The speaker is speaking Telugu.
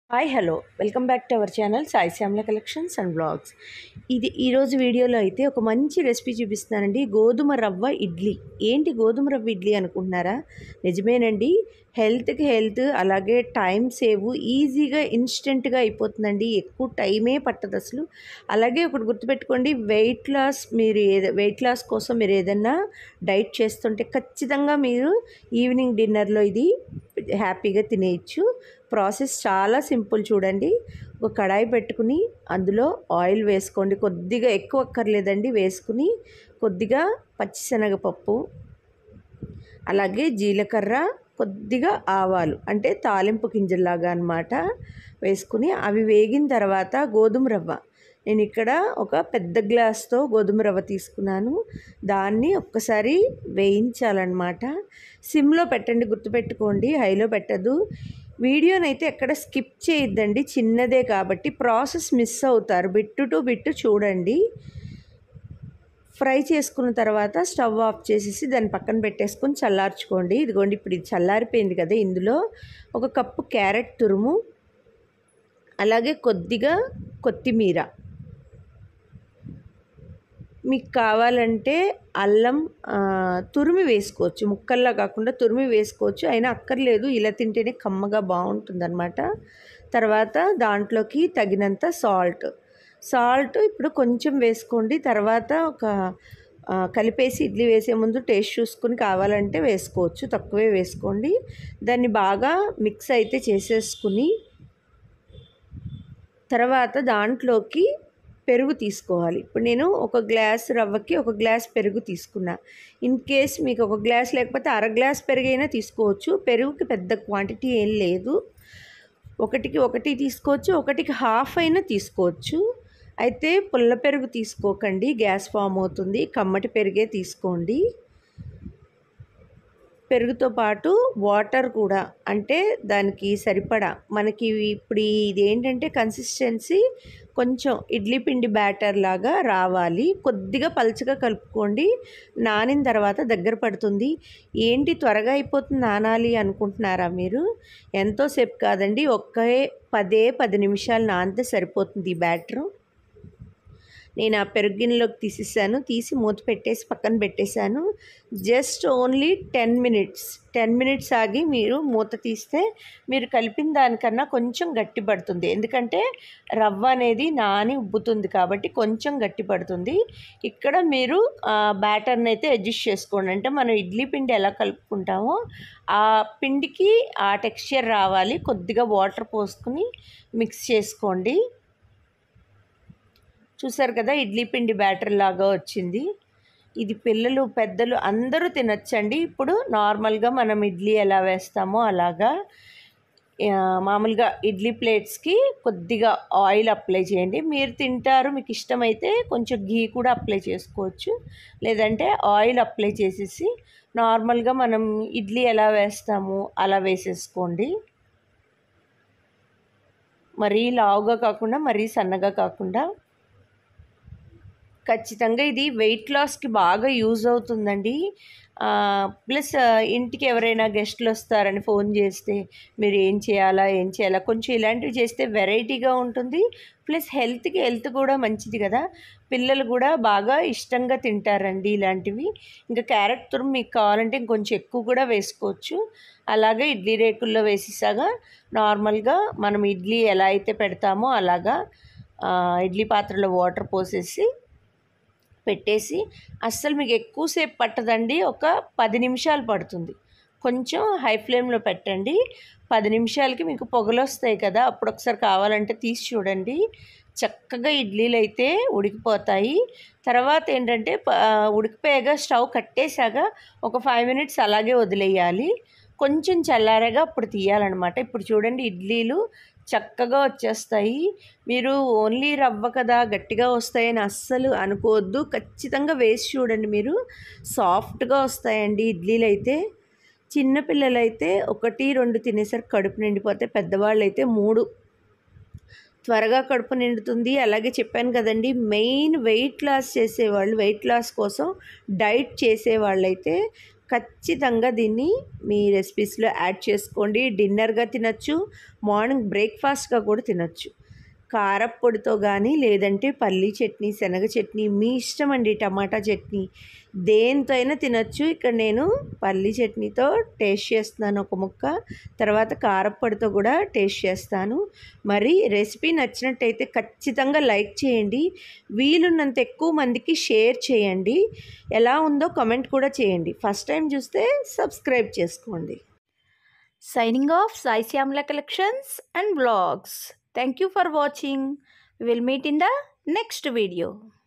Hi hello welcome back to our channel Sai Shyamala collections and blogs. ఈరోజు వీడియోలో అయితే ఒక మంచి రెసిపీ చూపిస్తున్నానండి. గోధుమ రవ్వ ఇడ్లీ. ఏంటి గోధుమ రవ్వ ఇడ్లీ అనుకుంటున్నారా? నిజమేనండి. హెల్త్కి హెల్త్, అలాగే టైం సేవ్, ఈజీగా ఇన్స్టెంట్గా అయిపోతుందండి. ఎక్కువ టైమే పట్టదు అసలు. అలాగే ఒకటి గుర్తుపెట్టుకోండి, వెయిట్ లాస్ కోసం మీరు ఏదైనా డైట్ చేస్తుంటే ఖచ్చితంగా మీరు ఈవినింగ్ డిన్నర్లో ఇది హ్యాపీగా తినేయచ్చు. ప్రాసెస్ చాలా సింపుల్ చూడండి. ఒక కడాయి పెట్టుకుని అందులో ఆయిల్ వేసుకోండి. కొద్దిగా ఎక్కువ అక్కర్లేదండి. వేసుకుని కొద్దిగా పచ్చిశనగపప్పు, అలాగే జీలకర్ర, కొద్దిగా ఆవాలు అంటే తాలింపు గింజల్లాగా అన్నమాట వేసుకుని అవి వేగిన తర్వాత గోధుమ రవ్వ, నేను ఇక్కడ ఒక పెద్ద గ్లాస్తో గోధుమ రవ్వ తీసుకున్నాను. దాన్ని ఒక్కసారి వేయించాలన్నమాట. సిమ్లో పెట్టండి, గుర్తుపెట్టుకోండి, హైలో పెట్టదు. వీడియోనైతే ఎక్కడ స్కిప్ చేయొద్దండి, చిన్నదే కాబట్టి ప్రాసెస్ మిస్ అవుతారు. బిట్టు టు బిట్టు చూడండి. ఫ్రై చేసుకున్న తర్వాత స్టవ్ ఆఫ్ చేసేసి దాన్ని పక్కన పెట్టేసుకొని చల్లార్చుకోండి. ఇదిగోండి, ఇప్పుడు ఇది చల్లారిపోయింది కదా. ఇందులో ఒక కప్పు క్యారెట్ తురుము, అలాగే కొద్దిగా కొత్తిమీర, మీకు కావాలంటే అల్లం తురిమి వేసుకోవచ్చు, ముక్కల్లా కాకుండా తురిమి వేసుకోవచ్చు. అయినా అక్కర్లేదు, ఇలా తింటేనే కమ్మగా బాగుంటుందన్నమాట. తర్వాత దాంట్లోకి తగినంత సాల్ట్ ఇప్పుడు కొంచెం వేసుకోండి. తర్వాత కలిపేసి ఇడ్లీ వేసే ముందు టేస్ట్ చూసుకుని కావాలంటే వేసుకోవచ్చు, తక్కువే వేసుకోండి. దాన్ని బాగా మిక్స్ అయితే చేసేసుకుని తర్వాత దాంట్లోకి పెరుగు తీసుకోవాలి. ఇప్పుడు నేను ఒక గ్లాస్ రవ్వకి ఒక గ్లాస్ పెరుగు తీసుకున్నా. ఇన్ కేస్ మీకు ఒక గ్లాస్ లేకపోతే అర గ్లాస్ పెరుగైనా తీసుకోవచ్చు. పెరుగుకి పెద్ద క్వాంటిటీ ఏం లేదు, ఒకటికి ఒకటి తీసుకోవచ్చు, ఒకటికి హాఫ్ అయినా తీసుకోవచ్చు. అయితే పుల్ల పెరుగు తీసుకోకండి, గ్యాస్ ఫామ్ అవుతుంది. కమ్మటి పెరుగే తీసుకోండి. పెరుగుతో పాటు వాటర్ కూడా, అంటే దానికి సరిపడా మనకి ఇప్పుడు ఇది ఏంటంటే కన్సిస్టెన్సీ కొంచెం ఇడ్లీ పిండి బ్యాటర్ లాగా రావాలి. కొద్దిగా పలుచగా కలుపుకోండి. నానిన తర్వాత దగ్గర పడుతుంది. ఏంటి త్వరగా అయిపోతుంది నానాలి అనుకుంటున్నారా మీరు? ఎంతోసేపు కాదండి, 10 నిమిషాలు నానితే సరిపోతుంది ఈ బ్యాటరు. నేను ఆ పెరుగు గిన్నెలోకి తీసేసాను, తీసి మూత పెట్టేసి పక్కన పెట్టేశాను. జస్ట్ ఓన్లీ 10 మినిట్స్ ఆగి మీరు మూత తీస్తే మీరు కలిపిన దానికన్నా కొంచెం గట్టి పడుతుంది. ఎందుకంటే రవ్వ అనేది నాని ఉబ్బుతుంది కాబట్టి కొంచెం గట్టి పడుతుంది. ఇక్కడ మీరు బ్యాటర్ని అయితే అడ్జస్ట్ చేసుకోండి. అంటే మనం ఇడ్లీ పిండి ఎలా కలుపుకుంటామో ఆ పిండికి ఆ టెక్స్చర్ రావాలి. కొద్దిగా వాటర్ పోసుకుని మిక్స్ చేసుకోండి. చూసారు కదా, ఇడ్లీ పిండి బ్యాటర్ లాగా వచ్చింది. ఇది పిల్లలు పెద్దలు అందరూ తినొచ్చండి. ఇప్పుడు నార్మల్గా మనం ఇడ్లీ ఎలా వేస్తామో అలాగా మామూలుగా ఇడ్లీ ప్లేట్స్కి కొద్దిగా ఆయిల్ అప్లై చేయండి. మీరు తింటారు, మీకు ఇష్టమైతే కొంచెం ఘీ కూడా అప్లై చేసుకోవచ్చు. లేదంటే ఆయిల్ అప్లై చేసేసి నార్మల్గా మనం ఇడ్లీ ఎలా వేస్తామో అలా వేసేసుకోండి. మరీ లావుగా కాకుండా మరీ సన్నగా కాకుండా. ఖచ్చితంగా ఇది వెయిట్ లాస్కి బాగా యూజ్ అవుతుందండి. ప్లస్ ఇంటికి ఎవరైనా గెస్ట్లు వస్తారని ఫోన్ చేస్తే మీరు ఏం చేయాలా కొంచెం ఇలాంటివి చేస్తే వెరైటీగా ఉంటుంది. ప్లస్ హెల్త్ కూడా మంచిది కదా. పిల్లలు కూడా బాగా ఇష్టంగా తింటారండి ఇలాంటివి. ఇంకా క్యారెట్ తురుము మీకు కావాలంటే ఇంకొంచెం ఎక్కువ కూడా వేసుకోవచ్చు. అలాగే ఇడ్లీ రేకుల్లో వేసేసాగా నార్మల్గా మనం ఇడ్లీ ఎలా అయితే పెడతామో అలాగా ఇడ్లీ పాత్రలో వాటర్ పోసేసి పెట్టేసి, అస్సలు మీకు ఎక్కువసేపు పట్టదండి, ఒక 10 నిమిషాలు పడుతుంది. కొంచెం హై ఫ్లేమ్లో పెట్టండి. 10 నిమిషాలకి మీకు పొగలు వస్తాయి కదా, అప్పుడు ఒకసారి కావాలంటే తీసి చూడండి. చక్కగా ఇడ్లీలు అయితే ఉడికిపోతాయి. తర్వాత ఏంటంటే ఉడికిపోయాక స్టవ్ కట్టేసాక ఒక 5 మినిట్స్ అలాగే వదిలేయాలి. కొంచెం చల్లారగా అప్పుడు తీయాలన్నమాట. ఇప్పుడు చూడండి ఇడ్లీలు చక్కగా వచ్చేస్తాయి. మీరు ఓన్లీ రవ్వ కదా గట్టిగా వస్తాయని అస్సలు అనుకోవద్దు. ఖచ్చితంగా వేసి చూడండి, మీరు సాఫ్ట్గా వస్తాయండి ఇడ్లీలు అయితే. చిన్నపిల్లలైతే 1, 2 తినేసరికి కడుపు నిండిపోతాయి. పెద్దవాళ్ళు అయితే 3 త్వరగా కడుపు నిండుతుంది. అలాగే చెప్పాను కదండి, మెయిన్ వెయిట్ లాస్ చేసేవాళ్ళు, వెయిట్ లాస్ కోసం డైట్ చేసేవాళ్ళైతే ఖచ్చితంగా దీన్ని మీ రెసిపీస్లో యాడ్ చేసుకోండి. డిన్నర్గా తినచ్చు, మార్నింగ్ బ్రేక్ఫాస్ట్గా కూడా తినచ్చు. కారప్పొడితో కానీ లేదంటే పల్లీ చట్నీ, శనగ చట్నీ మీ ఇష్టం అండి. టమాటా చట్నీ దేంతో అయినా తినచ్చు. ఇక్కడ నేను పల్లీ చట్నీతో టేస్ట్ చేస్తున్నాను ఒక ముక్క, తర్వాత కారప్పొడితో కూడా టేస్ట్ చేస్తాను. మరి రెసిపీ నచ్చినట్టయితే ఖచ్చితంగా లైక్ చేయండి, వీలున్నంత ఎక్కువ మందికి షేర్ చేయండి, ఎలా ఉందో కామెంట్ కూడా చేయండి. ఫస్ట్ టైం చూస్తే సబ్స్క్రైబ్ చేసుకోండి. Signing off, Sai Syamla Collections and Vlogs. Thank you for watching. We will meet in the next video.